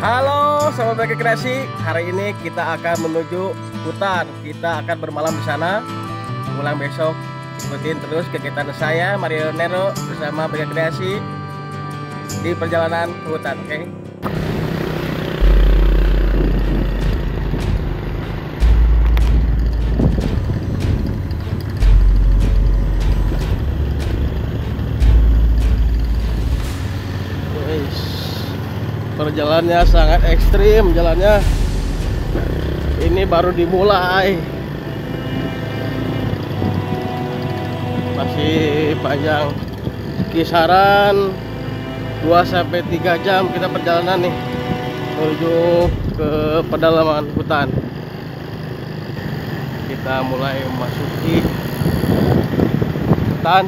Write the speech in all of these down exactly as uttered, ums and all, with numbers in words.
Halo Sobat Bagi Kreasi, hari ini kita akan menuju hutan. Kita akan bermalam di sana. Pulang besok, ikutin terus kegiatan saya Mario Nero bersama Bagi Kreasi di perjalanan ke hutan, oke? Okay? Perjalanannya sangat ekstrim, jalannya ini baru dimulai, masih panjang, kisaran dua sampai tiga jam kita perjalanan nih menuju ke pedalaman hutan. Kita mulai memasuki hutan.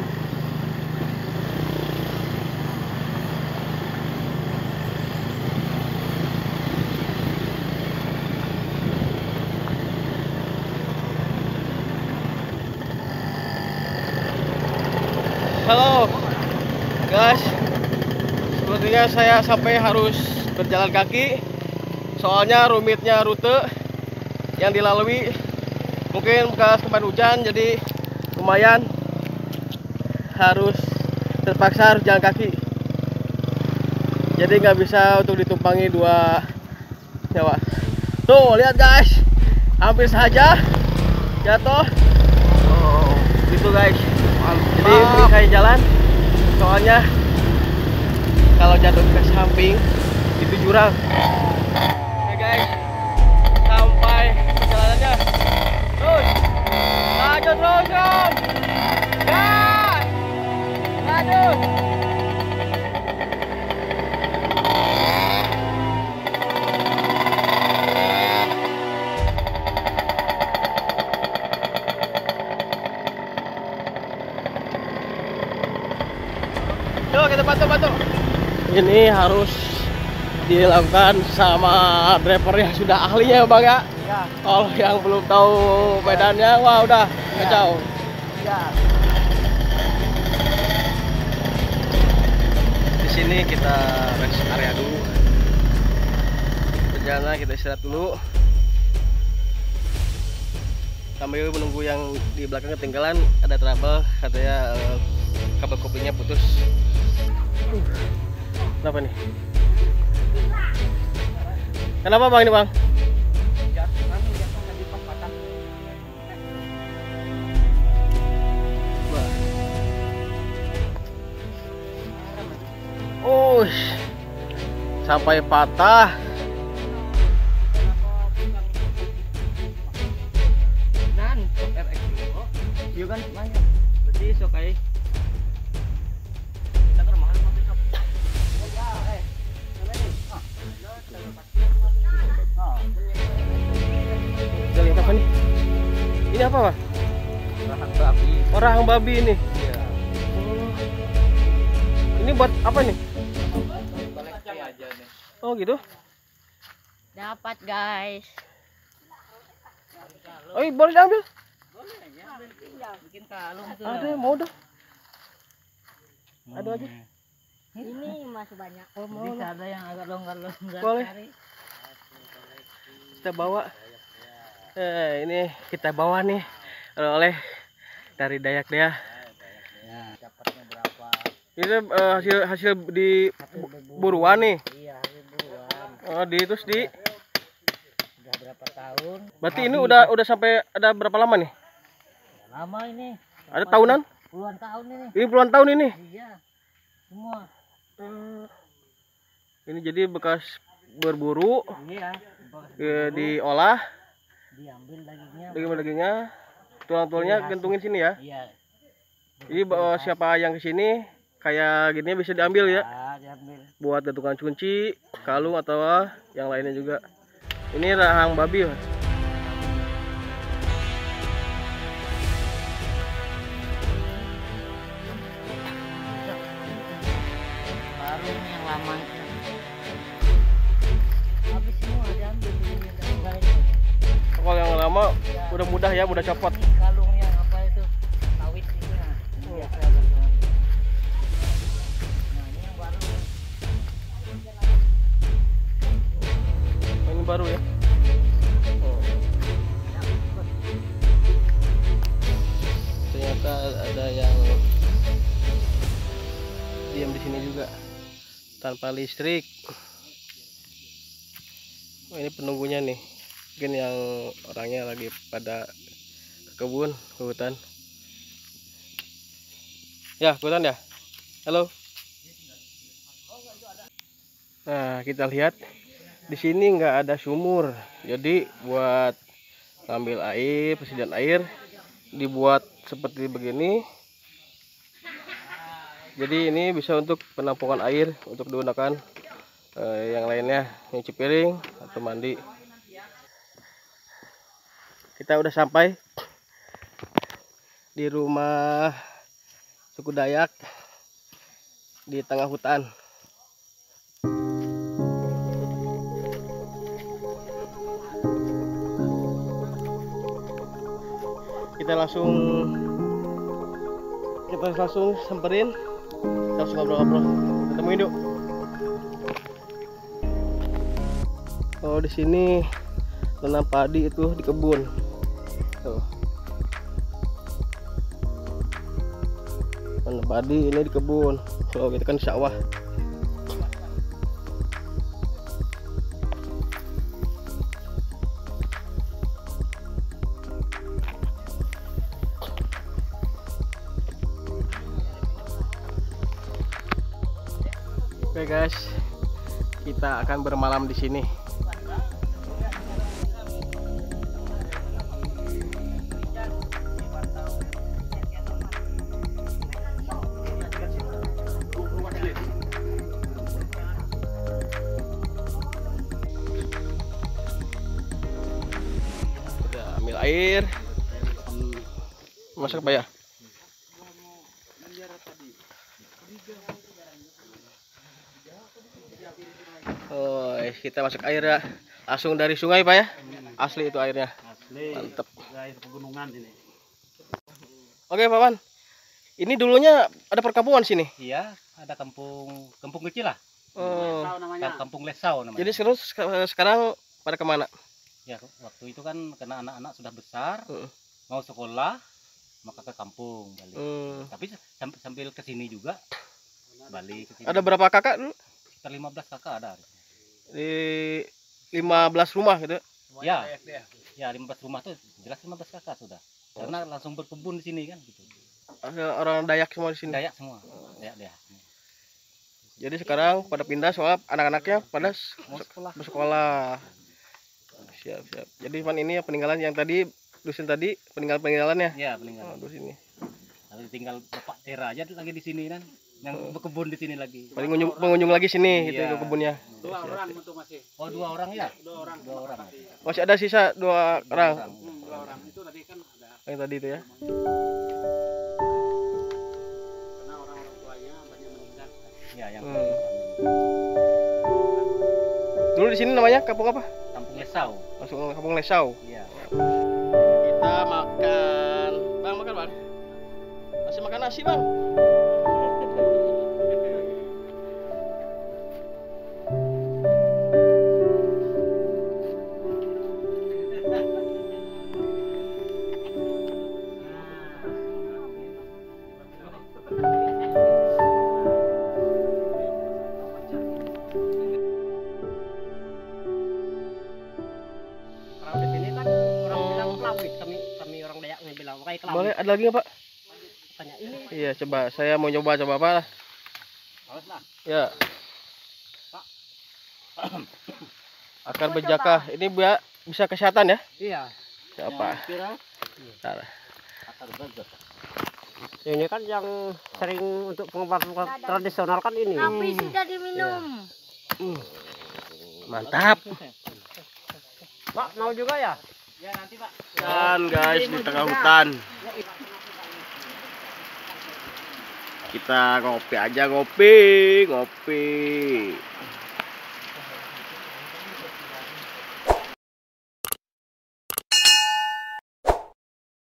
Halo guys, sepertinya saya sampai harus berjalan kaki, soalnya rumitnya rute yang dilalui. Mungkin bekas kemarin hujan, jadi lumayan harus terpaksa harus jalan kaki. Jadi nggak bisa untuk ditumpangi dua nyawa. Tuh lihat guys, hampir saja jatuh. Oh, gitu guys. Jadi ini saya jalan, soalnya kalau jatuh ke samping itu jurang. Oke guys, sampai perjalanannya. Terus, lanjut terus dong. Gas, lanjut. Yuk kita bantu-bantu. Ini harus dilakukan sama driver yang sudah ahlinya bang ya. Iya. Kalau yang belum tahu medannya, wah udah kacau. Iya. Di sini kita rest area dulu. Perjalanan kita istirahat dulu. Sambil menunggu yang di belakang ketinggalan, ada trouble, katanya uh, kabel kopinya putus. Uh, kenapa nih? Kenapa bang ini bang? Oh, sampai patah. Iya kan, berarti sokai. Lihat apa nih? Ini apa pak? Rahang babi. Oh, rahang babi ini. Iya. Ini buat apa nih? Oh gitu. Dapat guys. Oh boleh diambil? Boleh aja. Bikin kalung tuh. Ada mau dah. Ada aja. Ini masih banyak. Oh, mau bisa ada yang agak longgar-longgar. Boleh. Kita bawa. Eh, ini kita bawa nih oleh dari Dayak dia. Ya, dapatnya berapa? Ini uh, hasil hasil di buruan nih. Iya, hasil buruan. Oh, di terus di. Udah berapa tahun? Berarti ini udah udah sampai ada berapa lama nih? Lama ini. Ada tahunan? Puluhan tahun ini. Ini puluhan tahun ini. Iya. Semua. Hmm. Ini jadi bekas berburu. Iya. Eh, diolah. Diambil dagingnya. Daging dagingnya. Tulang-tulangnya gantungin sini ya. Iya. Jadi uh, siapa yang kesini kayak gini bisa diambil ya. Ya, diambil. Buat gantungan kunci, kalung atau yang lainnya juga. Ini rahang babi. Baru ini yang lama itu. Habis semua diambil. Kalau yang lama udah mudah ya, mudah copot. Kalungnya apa itu? Sawit itu nah. Ini biasa gantungan. Nah, ini yang baru. baru ya. Oh. Ternyata ada yang diam di sini juga tanpa listrik. Oh, ini penunggunya nih, mungkin yang orangnya lagi pada ke kebun, ke hutan. Ya, ke hutan ya. Halo. Nah, kita lihat di sini nggak ada sumur, jadi buat ngambil air, persediaan air dibuat seperti begini. Jadi ini bisa untuk penampungan air untuk digunakan eh, yang lainnya, nyuci piring atau mandi. Kita udah sampai di rumah suku Dayak di tengah hutan. Kita langsung kita langsung samperin, kita langsung ngobrol-ngobrol, ketemuin yuk. Oh, di sini tanam padi itu di kebun. Tuh. Tanam padi ini di kebun. Oh, kita kan di sawah. Oke guys, kita akan bermalam di sini. Kita ambil air, masak apa ya? Oh, kita masuk air ya, langsung dari sungai Pak ya? Asli itu airnya. Asli. Mantep. Air pegunungan ini. Oke Pak Wan, ini dulunya ada perkampungan sini. Iya, ada kampung kampung kecil lah. Oh. Kampung Lesau namanya. Jadi sekarang sekarang pada kemana? Ya, waktu itu kan karena anak-anak sudah besar, Uh. mau sekolah, maka ke kampung balik. Hmm. Tapi sam- sambil ke sini juga balik ke sini. Ada berapa kakak dulu? Sekitar lima belas kakak ada. Di lima belas rumah gitu. Ya. Ya, lima belas rumah tuh jelas lima belas kakak sudah. Karena langsung berkebun di sini kan gitu. Ada orang Dayak semua di sini. Dayak semua. Dayak Dayak. Jadi sekarang pada pindah soal anak-anaknya pada Mau sekolah. bersekolah. Siap, siap. Jadi Pan ini peninggalan yang tadi dusun tadi, peninggalan-peninggalannya. Ya, meninggal. Oh, di sini. Tapi tinggal Bapak Tera aja lagi di sini kan. Yang berkebun di sini lagi. Paling pengunjung, pengunjung lagi sini gitu Iya. ke kebunnya. Dua orang itu masih. Oh, dua orang ya? Dua orang. Dua orang. Masih ada sisa dua orang. Hmm, dua orang itu tadi kan ada. Yang tadi itu ya. Karena orang-orang tuanya banyak meninggal. Ya, yang Hmm. Dulu di sini namanya kampung apa? Kampung Lesau. Langsung kampung Lesau. Iya. Kita makan. Bang, makan Bang. Masih makan nasi Bang. Orang di sini kan orang bilang kelawit, kami kami orang Dayak bilang makanya kelawit. Boleh ada lagi nggak Pak? Tanya ini. Iya coba, saya mau nyoba coba apa lah. Harus lah. Ya. Akar bejaka ini bu- bisa kesehatan ya? Iya. Siapa? Kira. Ntar. Akar bejak. Ini kan yang sering untuk pengobatan tradisional kan ini. Tapi sudah diminum. Hmm. Mantap. Pak mau juga ya? Ya nanti Pak. Dan guys di tengah hutan. Kita ngopi aja ngopi, ngopi.